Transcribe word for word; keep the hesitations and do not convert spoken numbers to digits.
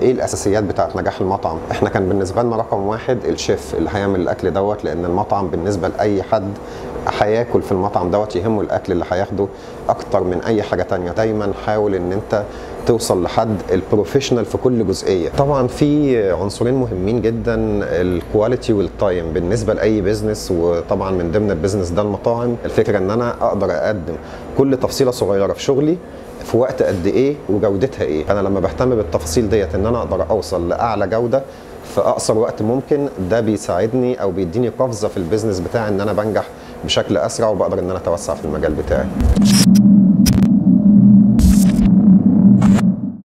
ايه الاساسيات بتاعه نجاح المطعم؟ احنا كان بالنسبه لنا رقم واحد الشيف اللي هيعمل الاكل دوت، لان المطعم بالنسبه لاي حد هياكل في المطعم دوت يهمه الاكل اللي هياخده اكتر من اي حاجه تانية. دايما حاول ان انت توصل لحد البروفيشنال في كل جزئيه. طبعا في عنصرين مهمين جدا، الكواليتي والتايم بالنسبه لاي بيزنس، وطبعا من ضمن البيزنس ده المطاعم. الفكره ان انا اقدر اقدم كل تفصيله صغيره في شغلي في وقت قد ايه وجودتها ايه. انا لما بهتم بالتفاصيل ديت ان انا اقدر اوصل لاعلى جوده في اقصر وقت ممكن، ده بيساعدني او بيديني قفزه في البيزنس بتاعي ان انا بنجح بشكل اسرع وبقدر ان انا اتوسع في المجال بتاعي.